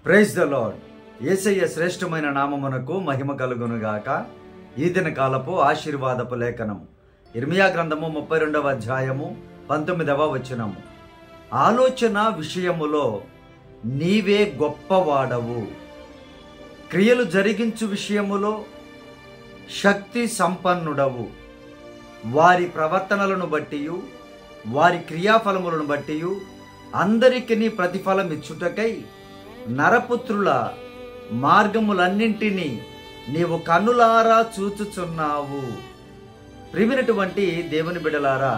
Praise the lord. యేసయ్య శ్రేష్టమైన నామమునకు మహిమ కలుగునుగాక. ఈ దిన కాలపు ఆశీర్వాదపు లేఖనము ఇర్మియా గ్రంథము 32వ అధ్యాయము 19వ వచనము. ఆలోచన విషయములో నీవే గొప్పవాడవు, క్రియలు జరిగించు విషయములో శక్తి సంపన్నుడవు. వారి ప్రవర్తనలను బట్టి వారి క్రియాఫలములను బట్టి అందరికి నీ ప్రతిఫలం ఇచ్చుటకై నరపుత్రుల మార్గములన్నింటినీ నీవు కన్నులారా చూచుచున్నావు. ప్రియమైనటువంటి దేవుని బిడ్డలారా,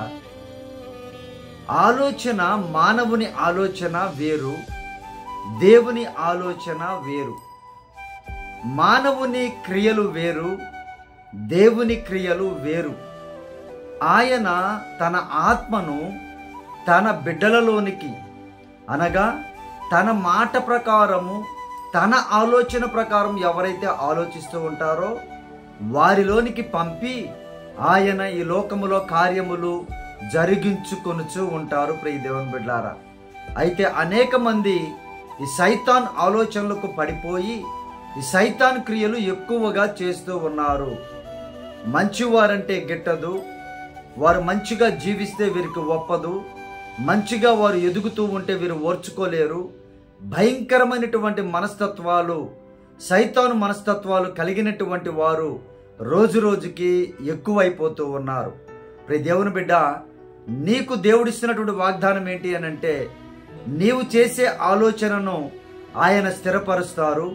ఆలోచన, మానవుని ఆలోచన వేరు, దేవుని ఆలోచన వేరు. మానవుని క్రియలు వేరు, దేవుని క్రియలు వేరు. ఆయన తన ఆత్మను తన బిడ్డలలోనికి, అనగా తన మాట ప్రకారము, తన ఆలోచన ప్రకారం ఎవరైతే ఆలోచిస్తూ ఉంటారో వారిలోనికి పంపి ఆయన ఈ లోకములో కార్యములు జరిగించుకొనుచూ ఉంటారు. ప్రియ దేవుని బిడ్డలారా, అయితే అనేక మంది ఈ సైతాన్ ఆలోచనలకు పడిపోయి ఈ సైతాన్ క్రియలు ఎక్కువగా చేస్తూ ఉన్నారు. మంచివారంటే గిట్టదు, వారు మంచిగా జీవిస్తే వీరికి ఒప్పదు, మంచిగా వారు ఎదుగుతూ ఉంటే వీరు ఓర్చుకోలేరు. భయంకరమైనటువంటి మనస్తత్వాలు, సైతాను మనస్తత్వాలు కలిగినటువంటి వారు రోజు రోజుకి ఎక్కువైపోతూ ఉన్నారు. ప్రియ దేవుని బిడ్డ, నీకు దేవుడిస్తున్నటువంటి వాగ్దానం ఏంటి అని అంటే, నీవు చేసే ఆలోచనను ఆయన స్థిరపరుస్తారు.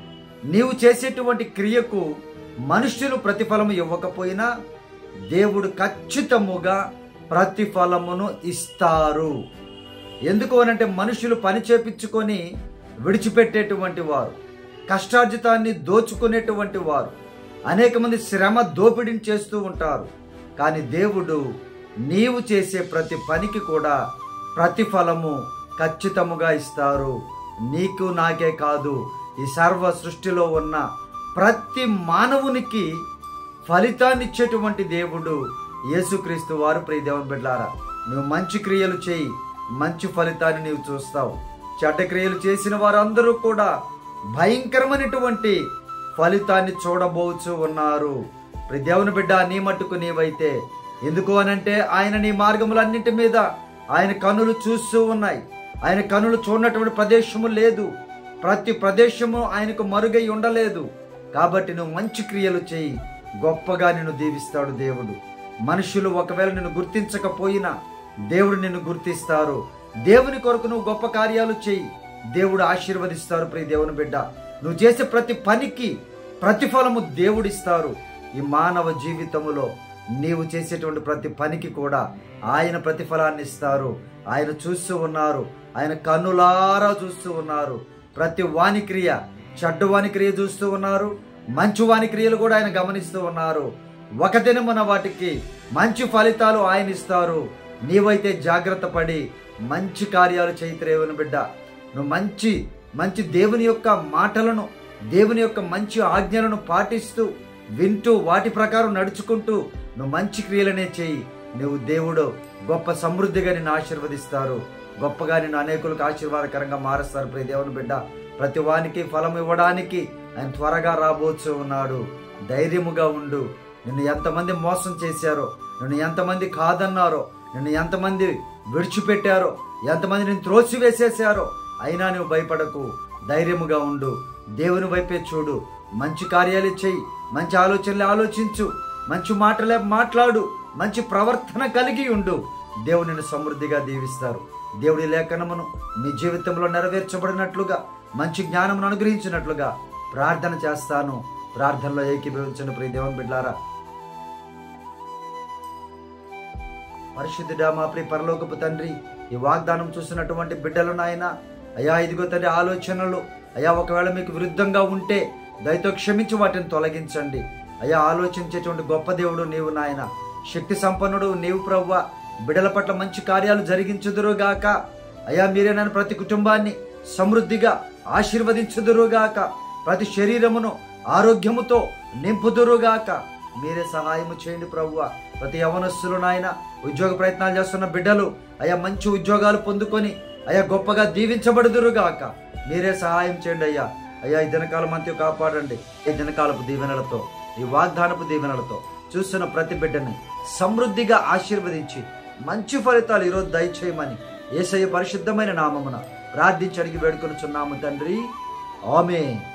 నీవు చేసేటువంటి క్రియకు మనుష్యులు ప్రతిఫలము ఇవ్వకపోయినా దేవుడు ఖచ్చితముగా ప్రతిఫలమును ఇస్తారు. ఎందుకు అనంటే, మనుషులు పని చేపించుకొని విడిచిపెట్టేటువంటి వారు, కష్టార్జితాన్ని దోచుకునేటువంటి వారు, అనేక మంది శ్రమ దోపిడీని చేస్తూ ఉంటారు. కానీ దేవుడు నీవు చేసే ప్రతి పనికి కూడా ప్రతిఫలము ఖచ్చితముగా ఇస్తారు. నీకు నాకే కాదు, ఈ సర్వ సృష్టిలో ఉన్న ప్రతి మానవునికి ఫలితాన్ని ఇచ్చేటువంటి దేవుడు యేసుక్రీస్తు వారు. ప్రియ దేవుని బిడ్డలారా, నువ్వు మంచి క్రియలు చేయి, మంచి ఫలితాన్ని నీవు చూస్తావు. చెడ్డ క్రియలు చేసిన వారందరూ కూడా భయంకరమైనటువంటి ఫలితాన్ని చూడబోచు ఉన్నారు. ప్రియ దేవుని బిడ్డ, నీ మట్టుకు నీవైతే, ఎందుకు అనంటే ఆయన నీ మార్గములన్నింటి మీద ఆయన కన్నులు చూస్తూ ఉన్నాయి. ఆయన కన్నులు చూడనటువంటి ప్రదేశము లేదు, ప్రతి ప్రదేశము ఆయనకు మరుగై ఉండలేదు. కాబట్టి నువ్వు మంచి క్రియలు చేయి, గొప్పగా నిన్ను దీవిస్తాడు దేవుడు. మనుషులు ఒకవేళ నిన్ను గుర్తించకపోయినా దేవుడు నిన్ను గుర్తిస్తారు. దేవుని కొరకు నువ్వు గొప్ప కార్యాలు చేయి, దేవుడు ఆశీర్వదిస్తారు. ప్రియ దేవుని బిడ్డ, నువ్వు చేసే ప్రతి పనికి ప్రతిఫలము దేవుడిస్తారు. ఈ మానవ జీవితములో నీవు చేసేటువంటి ప్రతి పనికి కూడా ఆయన ప్రతిఫలాన్ని ఇస్తారు. ఆయన చూస్తూ ఉన్నారు, ఆయన కన్నులారా చూస్తూ ఉన్నారు. ప్రతి వాని క్రియ, చెడ్డ వాని క్రియ చూస్తూ ఉన్నారు, మంచి వాని క్రియలు కూడా ఆయన గమనిస్తూ ఉన్నారు. ఒక దినమున వాటికి మంచి ఫలితాలు ఆయన ఇస్తారు. నీవైతే జాగ్రత్త పడి మంచి కార్యాలు చేయలేవని బిడ్డ. నువ్వు మంచి మంచి దేవుని యొక్క మాటలను, దేవుని యొక్క మంచి ఆజ్ఞలను పాటిస్తూ, వింటూ, వాటి ప్రకారం నడుచుకుంటూ నువ్వు మంచి క్రియలనే చేయి. నువ్వు దేవుడు గొప్ప సమృద్ధిగా నిన్ను ఆశీర్వదిస్తారు, గొప్పగా నిన్ను అనేకులకు ఆశీర్వాదకరంగా మారుస్తారు. ప్రియ దేవుని బిడ్డ, ప్రతి వానికి ఫలం ఇవ్వడానికి ఆయన త్వరగా రాబోతూ ఉన్నాడు. ధైర్యముగా ఉండు. నిన్ను ఎంతమంది మోసం చేశారో, నిన్ను ఎంతమంది కాదన్నారో, నిన్ను ఎంతమంది విడిచిపెట్టారో, ఎంతమంది నిన్ను త్రోసివేసేసారో, అయినా నువ్వు భయపడకు, ధైర్యముగా ఉండు. దేవుని వైపే చూడు, మంచి కార్యాలు చెయ్యి, మంచి ఆలోచనలు ఆలోచించు, మంచి మాటలే మాట్లాడు, మంచి ప్రవర్తన కలిగి ఉండు. దేవుడు నిన్ను సమృద్ధిగా దీవిస్తారు. దేవుడి లేఖనమును మీ జీవితంలో నెరవేర్చబడినట్లుగా, మంచి జ్ఞానమును అనుగ్రహించినట్లుగా ప్రార్థన చేస్తాను. ప్రార్థనలో ఏకీభవించండి. ప్రియ దేవుని బిడ్డలారా, పరిశుద్ధుడా, మా ప్రియ పరలోకపు తండ్రి, ఈ వాగ్దానం చూసినటువంటి బిడ్డలు నాయన, అయ్యా ఇదిగో తండ్రి, ఆలోచనలు అయ్యా ఒకవేళ మీకు విరుద్ధంగా ఉంటే దయతో క్షమించి వాటిని తొలగించండి. అయ్యా ఆలోచించేటువంటి గొప్ప దేవుడు నీవు నాయన, శక్తి సంపన్నుడు నీవు ప్రభువా. బిడ్డల పట్ల మంచి కార్యాలు జరిగించుదురుగాక. అయ్యా మీరే నన్ను ప్రతి కుటుంబాన్ని సమృద్ధిగా ఆశీర్వదించుదురుగాక. ప్రతి శరీరమును ఆరోగ్యముతో నింపుదురుగాక. మీరే సహాయము చేయండి ప్రభువా. ప్రతి యవనస్తులు నాయన, ఉద్యోగ ప్రయత్నాలు చేస్తున్న బిడ్డలు అయ్యా మంచి ఉద్యోగాలు పొందుకొని అయ్యా గొప్పగా దీవించబడుదురుగాక. మీరే సహాయం చేయండి అయ్యా. అయ్యా ఈ దినకాలం అంతా కాపాడండి. ఈ దినకాలపు దీవెనలతో, ఈ వాగ్దానపు దీవెనలతో చూస్తున్న ప్రతి బిడ్డని సమృద్ధిగా ఆశీర్వదించి మంచి ఫలితాలు ఈరోజు దయచేయమని యేసయ్య పరిశుద్ధమైన నామమున ప్రార్థించి అడిగి వేడుకొనుచున్నాము తండ్రి. ఆమేన్.